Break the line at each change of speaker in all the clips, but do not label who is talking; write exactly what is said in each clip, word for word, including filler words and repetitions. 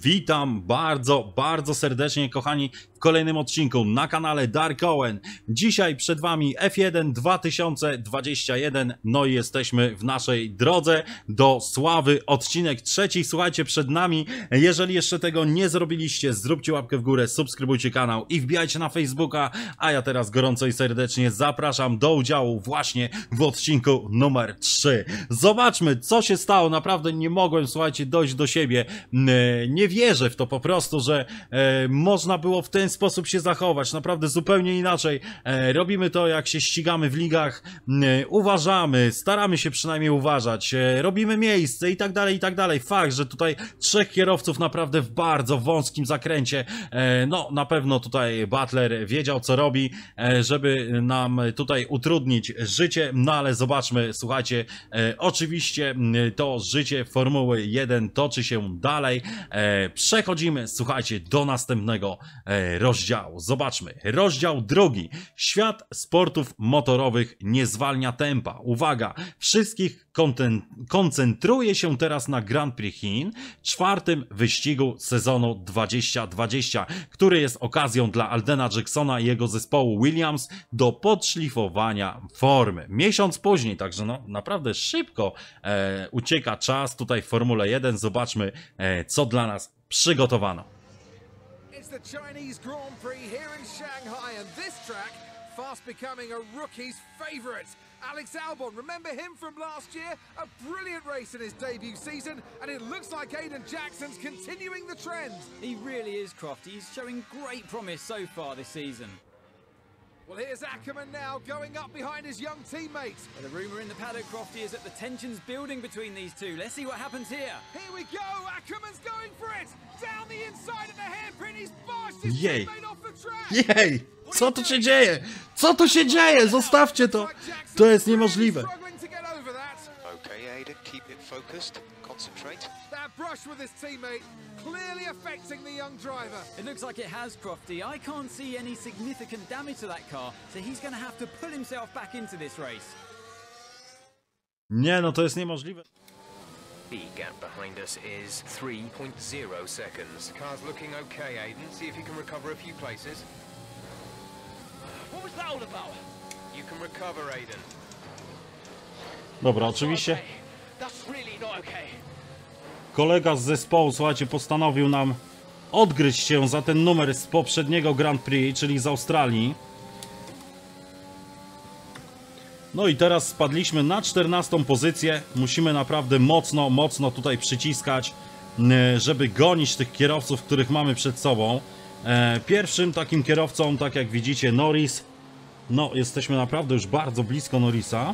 Witam bardzo, bardzo serdecznie, kochani, w kolejnym odcinku na kanale Dark Owen. Dzisiaj przed Wami F jeden dwa tysiące dwadzieścia jeden, no i jesteśmy w naszej drodze do sławy. Odcinek trzeci, słuchajcie, przed nami. Jeżeli jeszcze tego nie zrobiliście, zróbcie łapkę w górę, subskrybujcie kanał i wbijajcie na Facebooka, a ja teraz gorąco i serdecznie zapraszam do udziału właśnie w odcinku numer trzy. Zobaczmy, co się stało. Naprawdę nie mogłem, słuchajcie, dojść do siebie. Nie wierzę w to po prostu, że e, można było w ten sposób się zachować. Naprawdę zupełnie inaczej. E, robimy to, jak się ścigamy w ligach. E, uważamy, staramy się przynajmniej uważać. E, robimy miejsce i tak dalej, i tak dalej. Fakt, że tutaj trzech kierowców naprawdę w bardzo wąskim zakręcie. E, no, na pewno tutaj Butler wiedział, co robi, e, żeby nam tutaj utrudnić życie. No, ale zobaczmy, słuchajcie, e, oczywiście to życie Formuły jeden toczy się dalej. E, Przechodzimy, słuchajcie, do następnego e, rozdziału. Zobaczmy. Rozdział drugi. Świat sportów motorowych nie zwalnia tempa. Uwaga, wszystkich koncentruje się teraz na Grand Prix Chin, czwartym wyścigu sezonu dwadzieścia dwadzieścia, który jest okazją dla Aldena Jacksona i jego zespołu Williams do podszlifowania formy. Miesiąc później, także no naprawdę szybko e, ucieka czas tutaj w Formule jeden. Zobaczmy, e, co dla nas przygotowano.
It's the Chinese Grand Prix here in Shanghai, and this track fast becoming a rookie's favorite. Alex Albon, remember him from last year? A brilliant race in his debut season, and it looks like Aiden Jackson's continuing the trend.
He really is, Crofty. He's showing great promise so far this season.
Well, here's Ackerman now, going up behind his young teammate.
Well, the rumour in the paddock, Crofty, is that the tension's building between these two. Let's see what happens here.
Here we go, Ackerman's going for it! Down the inside of the hairpin, he's barged his
Jej.
teammate off the track!
Jej! Co tu się dzieje? Co tu się dzieje? Zostawcie to! To jest niemożliwe.
Okay, Aiden, keep it focused. Concentrate.
That brush with his teammate clearly affecting the young driver.
It looks like it has, Crofty. I can't see any significant damage to that car, so he's going to have to pull himself back into this race.
Nie, no to jest niemożliwe.
The gap behind us is three point zero seconds.
Car's looking okay, Aiden. See if you can recover a few places.
What was that all about?
You can recover, Aiden.
Dobra, oczywiście
That's really not okay.
kolega z zespołu, słuchajcie, postanowił nam odgryźć się za ten numer z poprzedniego Grand Prix, czyli z Australii. No i teraz spadliśmy na czternastą pozycję. Musimy naprawdę mocno, mocno tutaj przyciskać, żeby gonić tych kierowców, których mamy przed sobą. Pierwszym takim kierowcą, tak jak widzicie, Norris. No, jesteśmy naprawdę już bardzo blisko Norrisa.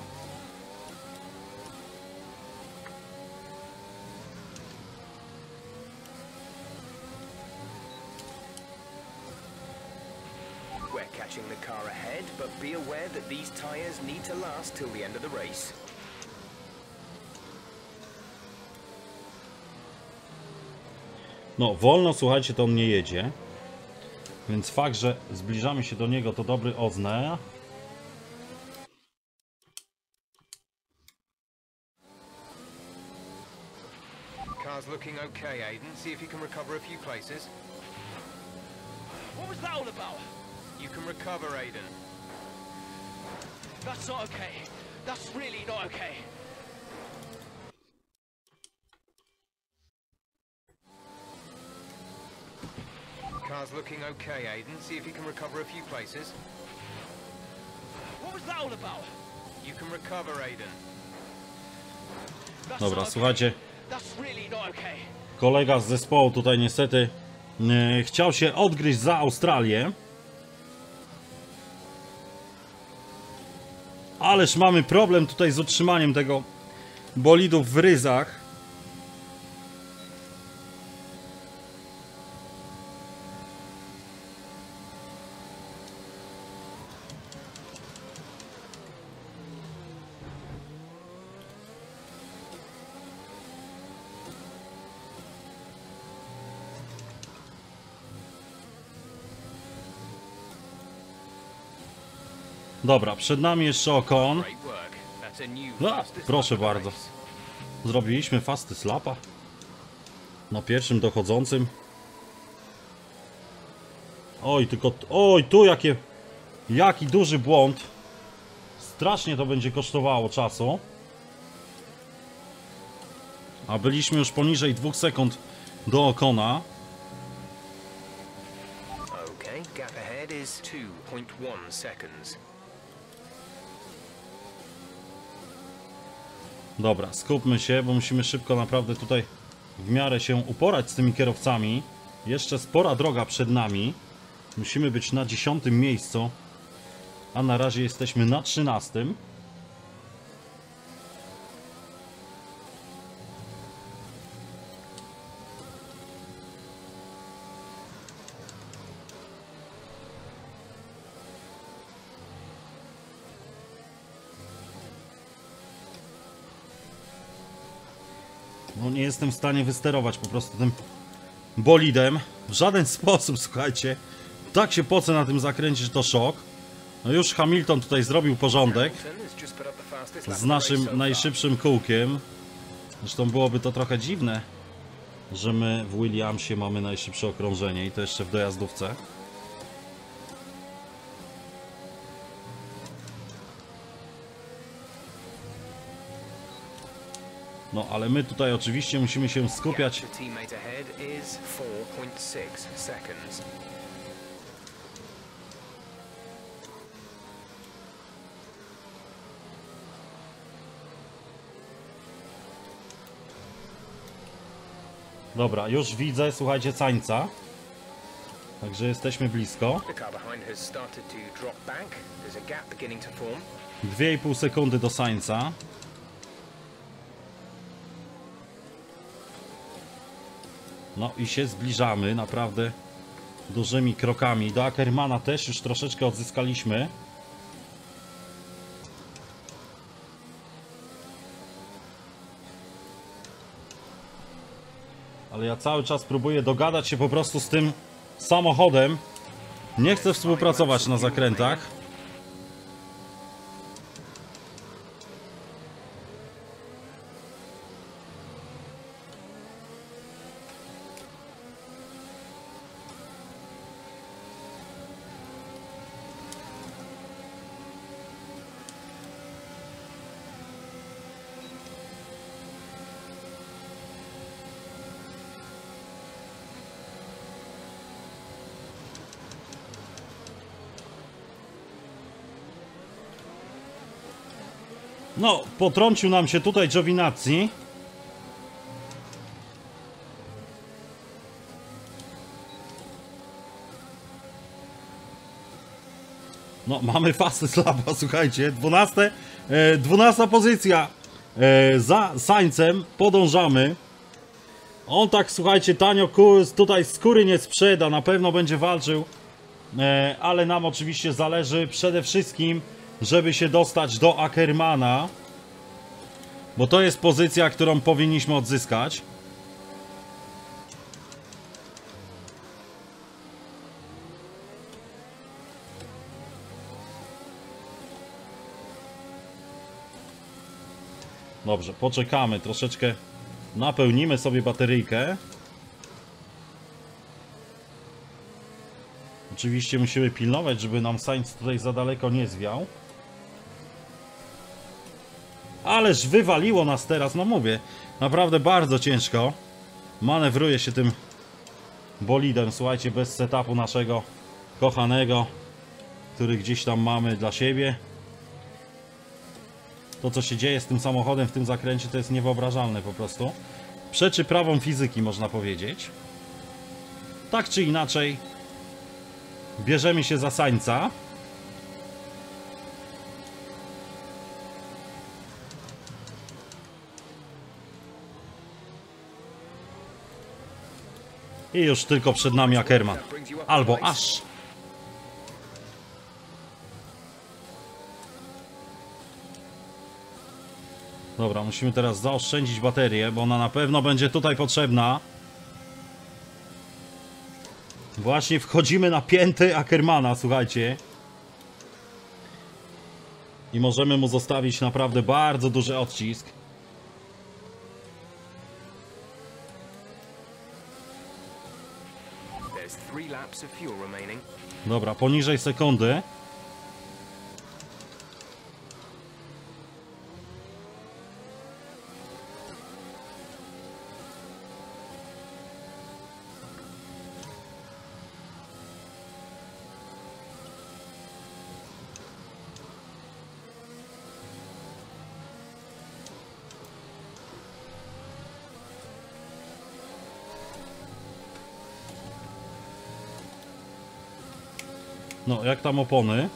We're catching the car ahead, but be aware that these tyres need to last till the end of the race.
No, wolno, słuchajcie, to on nie jedzie. Więc fakt, że zbliżamy się do niego, to dobry oznacz.
Car's looking okay, Aiden. See if you can recover a few places.
What was that all about?
You can recover, Aiden.
That's not okay. That's really not okay.
Car's looking okay, Aiden. See if you can recover a few places.
What was that all about?
You can recover, Aiden.
That's
Dobra,
not okay.
słuchajcie,
That's really not okay.
kolega z zespołu tutaj niestety e, chciał się odgryźć za Australię. Ależ mamy problem tutaj z utrzymaniem tego bolidu w ryzach. Dobra, przed nami jeszcze Ocon.
Great work. That's a new
No,
fastest
proszę
lap of the
bardzo.
race.
Zrobiliśmy fasty slapa. Na pierwszym dochodzącym. Oj, tylko... Oj, tu jakie... Jaki duży błąd. Strasznie to będzie kosztowało czasu. A byliśmy już poniżej dwóch sekund do Okona.
Okay, gap ahead is two point one seconds.
Dobra, skupmy się, bo musimy szybko naprawdę tutaj w miarę się uporać z tymi kierowcami. Jeszcze spora droga przed nami. Musimy być na dziesiątym miejscu, a na razie jesteśmy na trzynastym. No nie jestem w stanie wysterować po prostu tym bolidem. W żaden sposób, słuchajcie. Tak się pocę na tym zakręcie, że to szok. No już Hamilton tutaj zrobił porządek z naszym najszybszym kółkiem. Zresztą byłoby to trochę dziwne, że my w Williamsie mamy najszybsze okrążenie i to jeszcze w dojazdówce. No, ale my tutaj oczywiście musimy się skupiać. Dobra, już widzę, słuchajcie, Sainza. Także jesteśmy blisko. dwie i pół sekundy do Sainza. No i się zbliżamy naprawdę dużymi krokami. Do Ackermana też już troszeczkę odzyskaliśmy. Ale ja cały czas próbuję dogadać się po prostu z tym samochodem. Nie chcę współpracować na zakrętach. No, potrącił nam się tutaj Giovinazzi. No, mamy fastest lapa, słuchajcie. dwunaste, e, dwunasta pozycja e, za Sainzem. Podążamy. On tak, słuchajcie, tanio tutaj skóry nie sprzeda. Na pewno będzie walczył. E, ale nam oczywiście zależy przede wszystkim, żeby się dostać do Ackermana, bo to jest pozycja, którą powinniśmy odzyskać. Dobrze, poczekamy troszeczkę, napełnimy sobie bateryjkę. Oczywiście musimy pilnować, żeby nam Sainz tutaj za daleko nie zwiał. Ależ wywaliło nas teraz, no mówię, naprawdę bardzo ciężko. Manewruje się tym bolidem, słuchajcie, bez setupu naszego kochanego, który gdzieś tam mamy dla siebie. To, co się dzieje z tym samochodem w tym zakręcie, to jest niewyobrażalne po prostu. Przeczy prawom fizyki, można powiedzieć. Tak czy inaczej, bierzemy się za Sainza. I już tylko przed nami Ackerman. Albo aż. Dobra, musimy teraz zaoszczędzić baterię, bo ona na pewno będzie tutaj potrzebna. Właśnie wchodzimy na pięty Ackermana, słuchajcie. I możemy mu zostawić naprawdę bardzo duży odcisk.
laps of fuel remaining.
Dobra, poniżej sekundy. No, jak tam opony?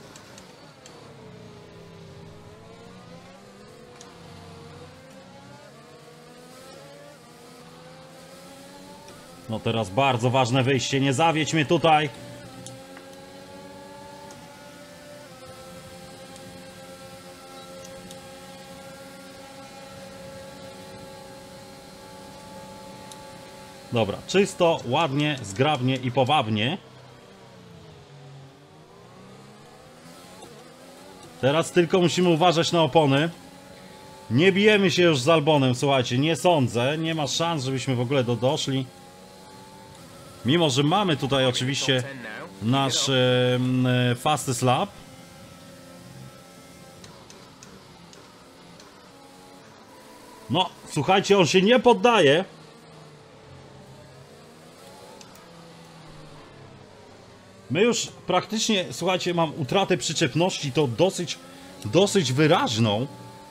No teraz bardzo ważne wyjście, nie zawiedź mnie tutaj. Dobra, czysto, ładnie, zgrabnie i powabnie. Teraz tylko musimy uważać na opony. Nie bijemy się już z Albonem, słuchajcie, nie sądzę. Nie ma szans, żebyśmy w ogóle do, doszli. Mimo, że mamy tutaj oczywiście nasz e, fastest lap. No, słuchajcie, on się nie poddaje. My już praktycznie, słuchajcie, mam utratę przyczepności, to dosyć, dosyć wyraźną.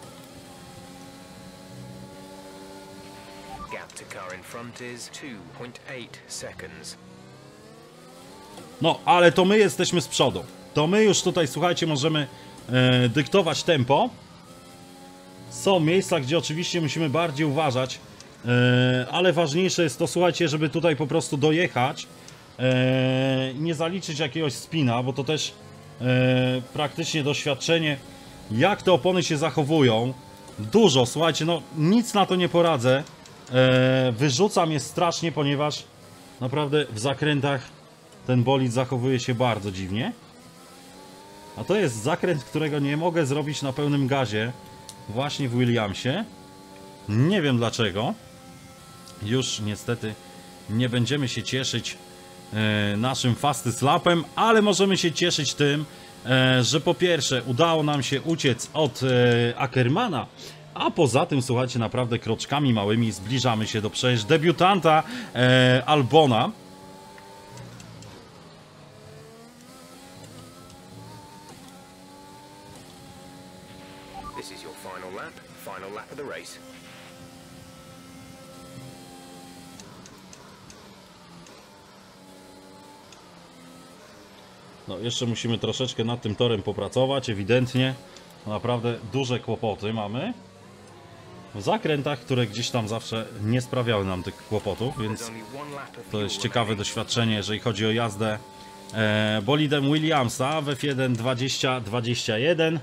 Gap to car in front is two point eight seconds.
No, ale to my jesteśmy z przodu. To my już tutaj, słuchajcie, możemy e, dyktować tempo. Są miejsca, gdzie oczywiście musimy bardziej uważać, e, ale ważniejsze jest to, słuchajcie, żeby tutaj po prostu dojechać. Eee, nie zaliczyć jakiegoś spina, bo to też e, praktycznie doświadczenie, jak te opony się zachowują. Dużo, słuchajcie, no nic na to nie poradzę. E, wyrzucam je strasznie, ponieważ naprawdę w zakrętach ten bolid zachowuje się bardzo dziwnie. A to jest zakręt, którego nie mogę zrobić na pełnym gazie właśnie w Williamsie. Nie wiem dlaczego. Już niestety nie będziemy się cieszyć naszym fastest lapem, ale możemy się cieszyć tym, że po pierwsze udało nam się uciec od Ackermana, a poza tym, słuchajcie, naprawdę kroczkami małymi zbliżamy się do przecież debiutanta Albona.
This is your final lap, final lap of the race.
No, jeszcze musimy troszeczkę nad tym torem popracować, ewidentnie. Naprawdę duże kłopoty mamy w zakrętach, które gdzieś tam zawsze nie sprawiały nam tych kłopotów, więc to jest ciekawe doświadczenie, jeżeli chodzi o jazdę e, bolidem Williamsa w F jeden dwadzieścia dwadzieścia jeden.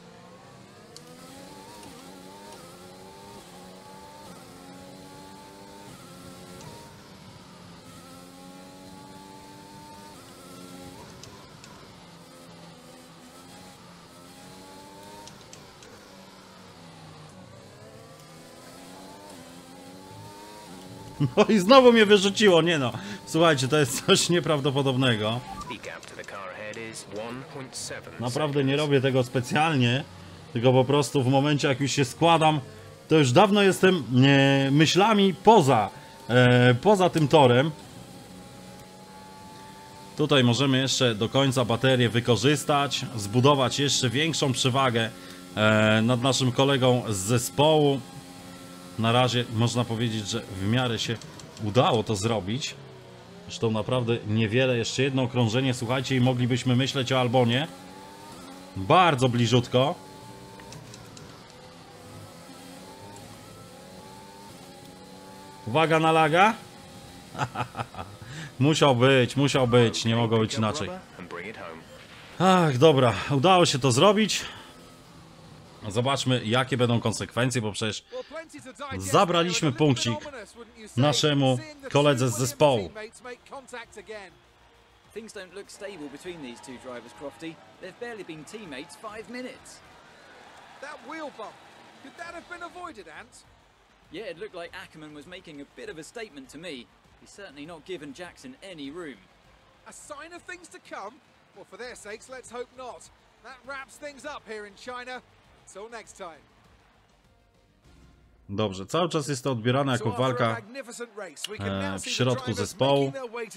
No i znowu mnie wyrzuciło, nie no. Słuchajcie, to jest coś nieprawdopodobnego. Naprawdę nie robię tego specjalnie, tylko po prostu w momencie, jak już się składam, to już dawno jestem e, myślami poza, e, poza tym torem. Tutaj możemy jeszcze do końca baterię wykorzystać, zbudować jeszcze większą przewagę e, nad naszym kolegą z zespołu. Na razie można powiedzieć, że w miarę się udało to zrobić. Zresztą naprawdę niewiele, jeszcze jedno okrążenie, słuchajcie, i moglibyśmy myśleć o Albonie. Bardzo bliziutko. Uwaga na laga. Musiał być, musiał być, nie mogło być inaczej. Ach, dobra, udało się to zrobić. Zobaczmy, jakie będą konsekwencje, bo przecież zabraliśmy punkcik naszemu koledze z zespołu.
Things don't look stable between these two drivers, Crofty. They've barely been teammates five minutes.
That wheel bump, could that have been avoided, Ant?
Yeah, it looked like Ackerman was making a bit of a statement to me. He's certainly not given Jackson any room.
A sign of things to come? Well, for their sakes, let's hope not. That wraps things up here in China. Till next time.
Dobrze, cały czas jest to odbierane jako walka e, w środku zespołu.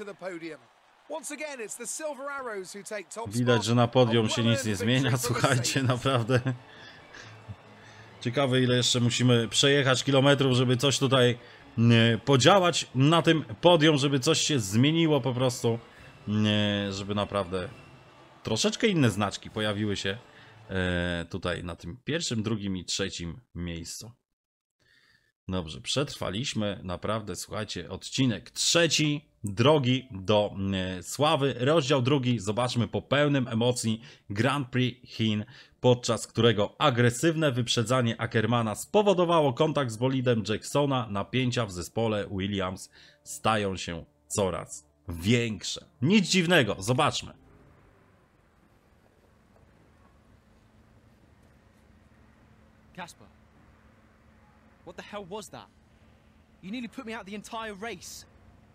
Widać, że na podium się nic nie zmienia, słuchajcie, naprawdę. Ciekawe, ile jeszcze musimy przejechać kilometrów, żeby coś tutaj e, podziałać na tym podium, żeby coś się zmieniło po prostu, e, żeby naprawdę troszeczkę inne znaczki pojawiły się e, tutaj na tym pierwszym, drugim i trzecim miejscu. Dobrze, przetrwaliśmy naprawdę, słuchajcie, odcinek trzeci, drogi do e, sławy, rozdział drugi, zobaczmy po pełnym emocji Grand Prix Chin, podczas którego agresywne wyprzedzanie Ackermana spowodowało kontakt z bolidem Jacksona, napięcia w zespole Williams stają się coraz większe. Nic dziwnego, zobaczmy.
Casper. What the hell was that? You nearly put me out the entire race.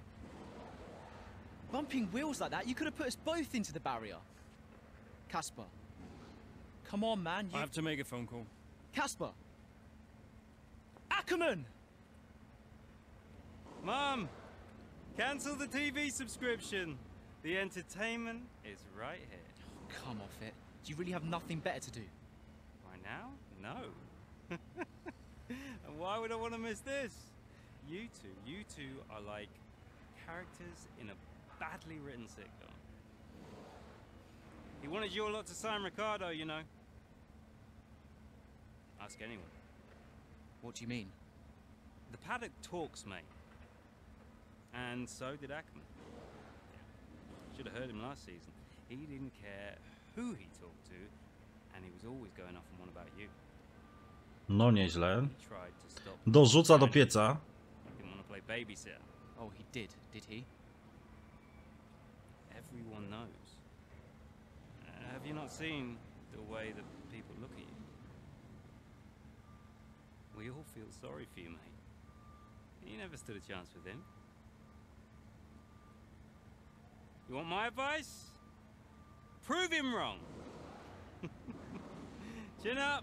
Bumping wheels like that, you could have put us both into the barrier. Casper. Come on, man. You...
I have to make a phone call.
Casper. Ackerman!
Mom! Cancel the T V subscription. The entertainment is right here.
Oh, come off it. Do you really have nothing better to do?
Right now? No. And why would I want to miss this? You two, you two are like characters in a badly written sitcom. He wanted you all lot to sign Ricardo, you know. Ask anyone.
What do you mean?
The paddock talks, mate. And so did Ackerman. Should have heard him last season. He didn't care who he talked to, and he was always going off on one about you.
No nieźle. Dorzuca do pieca.
Oh, he did, did he?
Everyone knows. Uh, have you not seen the way that people look at you? We all feel sorry for you, mate. You never stood a chance with him. You want my advice? Prove him wrong. Chin up.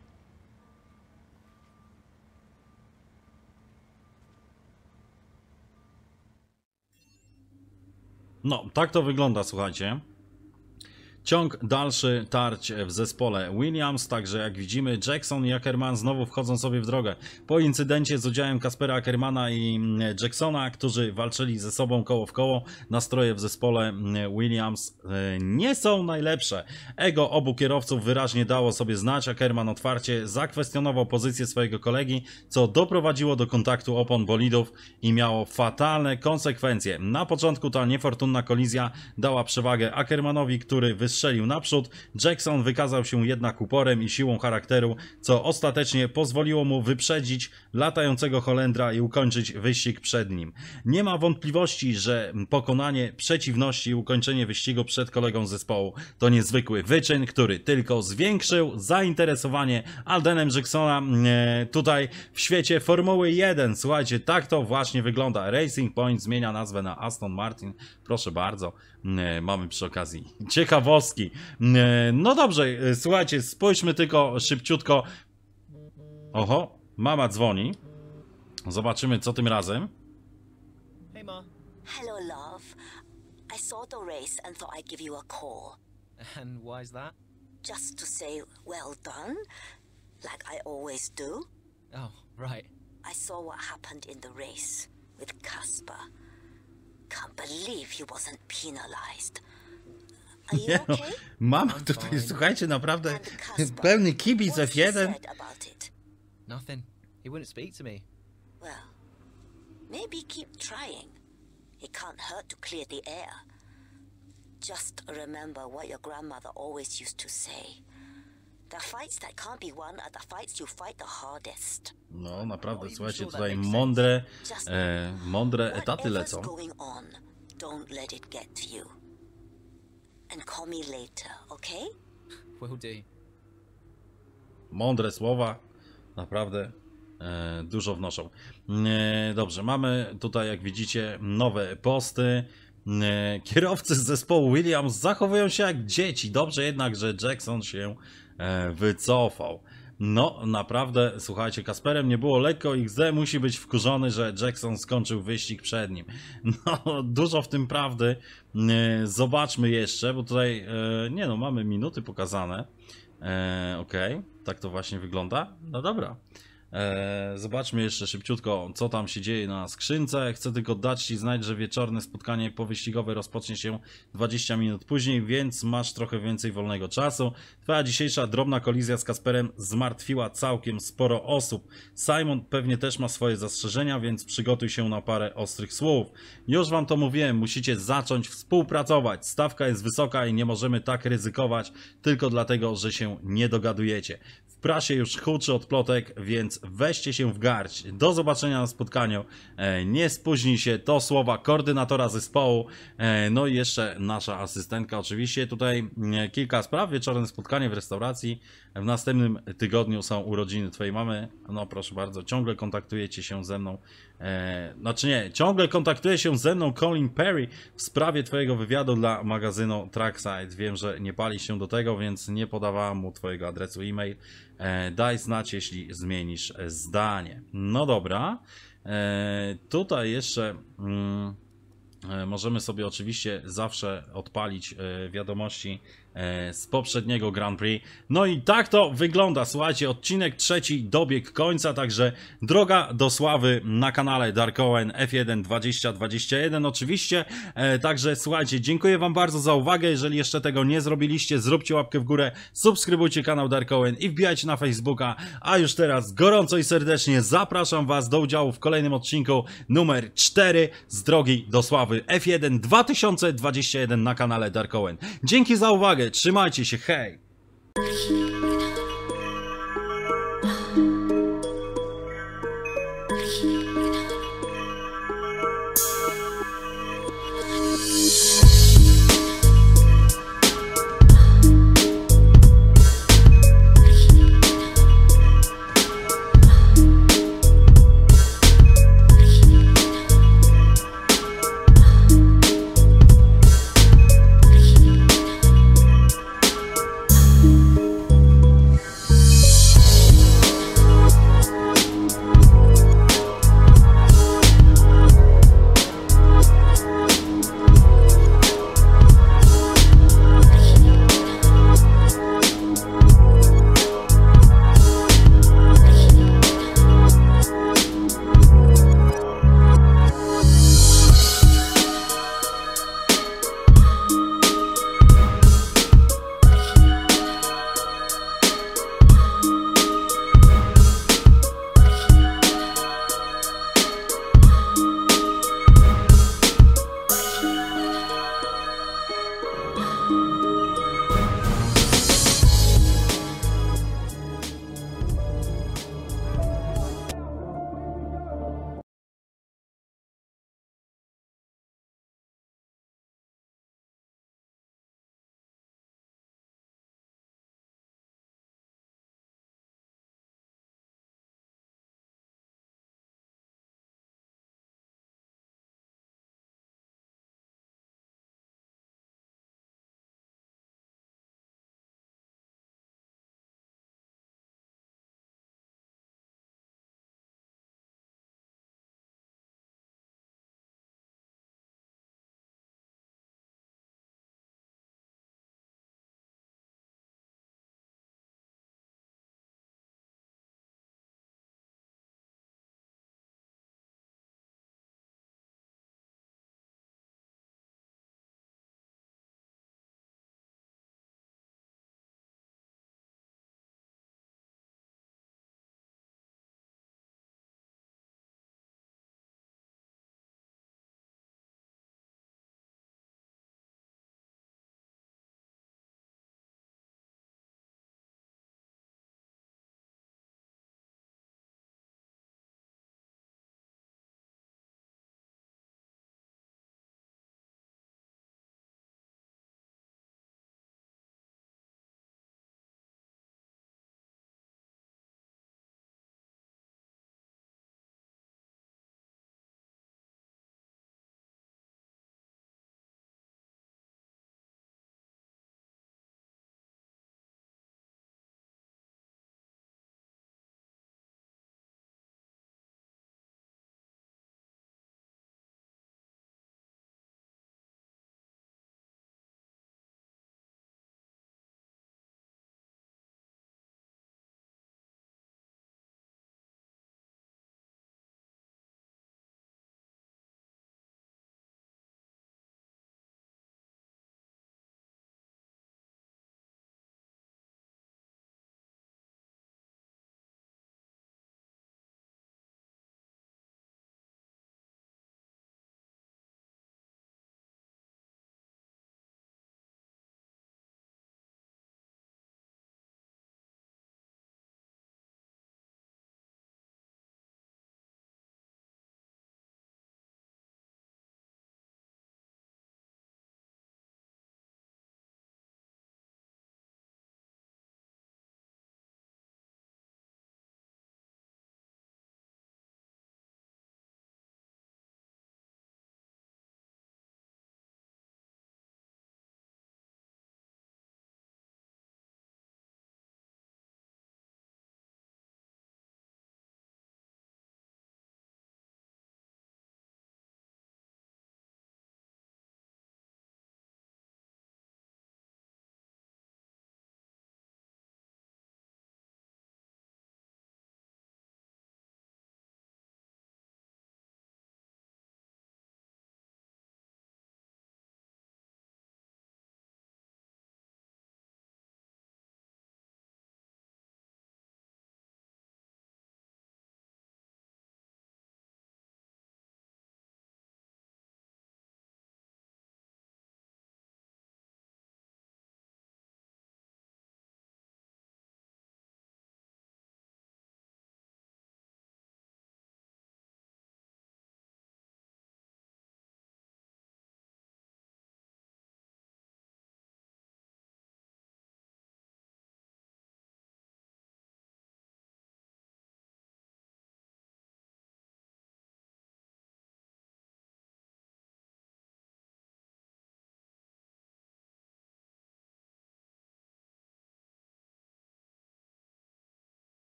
No, tak to wygląda, słuchajcie. Ciąg dalszy tarć w zespole Williams, także jak widzimy Jackson i Ackerman znowu wchodzą sobie w drogę. Po incydencie z udziałem Kaspera Ackermana i Jacksona, którzy walczyli ze sobą koło w koło, nastroje w zespole Williams nie są najlepsze. Ego obu kierowców wyraźnie dało sobie znać. Ackerman otwarcie zakwestionował pozycję swojego kolegi, co doprowadziło do kontaktu opon bolidów i miało fatalne konsekwencje. Na początku ta niefortunna kolizja dała przewagę Ackermanowi, który wystrzelił strzelił naprzód. Jackson wykazał się jednak uporem i siłą charakteru, co ostatecznie pozwoliło mu wyprzedzić latającego Holendra i ukończyć wyścig przed nim. Nie ma wątpliwości, że pokonanie przeciwności i ukończenie wyścigu przed kolegą zespołu to niezwykły wyczyn, który tylko zwiększył zainteresowanie Aldenem Jacksona e, tutaj w świecie Formuły jeden. Słuchajcie, tak to właśnie wygląda. Racing Point zmienia nazwę na Aston Martin. Proszę bardzo, e, mamy przy okazji ciekawostki. No dobrze, słuchajcie, spójrzmy tylko szybciutko. Oho, mama dzwoni. Zobaczymy, co tym razem.
Hey, Ma.
Hello, love. I saw the race and thought I'd give you a call.
And why's that?
Just to say well done, like I always do.
Oh, right.
I saw what happened in the race with Casper. Can't believe he wasn't penalized.
Nie no, mam tutaj, słuchajcie, naprawdę pełny kibic F jeden.
Nothing. He wouldn't speak to me.
Well, maybe keep trying. It can't hurt to clear the air. Just remember what your grandmother always used to say. The fights that can't be won are the fights you fight the hardest.
No, naprawdę, słuchajcie, tutaj mądre, e, mądre etaty lecą.
Don't let it get to you. And call me later, okay?
Will do.
Mądre słowa, naprawdę e, dużo wnoszą. E, dobrze, mamy tutaj, jak widzicie, nowe posty. e, kierowcy z zespołu Williams zachowują się jak dzieci. Dobrze jednak, że Jackson się e, wycofał. No, naprawdę, słuchajcie, Kasperem nie było lekko, X D musi być wkurzony, że Jackson skończył wyścig przed nim. No, dużo w tym prawdy. E, zobaczmy jeszcze, bo tutaj, e, nie no, mamy minuty pokazane. E, Okej, okay. Tak to właśnie wygląda. No dobra. Eee, zobaczmy jeszcze szybciutko, co tam się dzieje na skrzynce. Chcę tylko dać Ci znać, że wieczorne spotkanie powyścigowe rozpocznie się dwadzieścia minut później, więc masz trochę więcej wolnego czasu. Twoja dzisiejsza drobna kolizja z Kasperem zmartwiła całkiem sporo osób. Simon pewnie też ma swoje zastrzeżenia, więc przygotuj się na parę ostrych słów. Już Wam to mówiłem, musicie zacząć współpracować. Stawka jest wysoka i nie możemy tak ryzykować tylko dlatego, że się nie dogadujecie. W prasie już huczy od plotek, więc weźcie się w garść. Do zobaczenia na spotkaniu. E, nie spóźnij się. To słowa koordynatora zespołu. E, no i jeszcze nasza asystentka oczywiście. Tutaj e, kilka spraw. Wieczorne spotkanie w restauracji. W następnym tygodniu są urodziny Twojej mamy. No proszę bardzo, ciągle kontaktujecie się ze mną. E, znaczy nie, ciągle kontaktuje się ze mną Colin Perry w sprawie Twojego wywiadu dla magazynu Trackside. Wiem, że nie pali się do tego, więc nie podawałam mu Twojego adresu e-mail. E, daj znać, jeśli zmienisz zdanie. No dobra. E, tutaj jeszcze mm, e, możemy sobie oczywiście zawsze odpalić e, wiadomości e, z poprzedniego Grand Prix. No i tak to wygląda. Słuchajcie, odcinek trzeci dobiegł końca, także droga do sławy na kanale Dark Owen F jeden dwadzieścia dwadzieścia jeden oczywiście. E, także słuchajcie, dziękuję Wam bardzo za uwagę. Jeżeli jeszcze tego nie zrobiliście, zróbcie łapkę w górę, subskrybujcie kanał Dark Owen i wbijajcie na Facebooka. A już teraz gorąco i serdecznie zapraszam Was do udziału w kolejnym odcinku numer cztery z drogi do sławy F jeden dwa tysiące dwadzieścia jeden na kanale Dark Owen. Dzięki za uwagę, trzymajcie się, hej!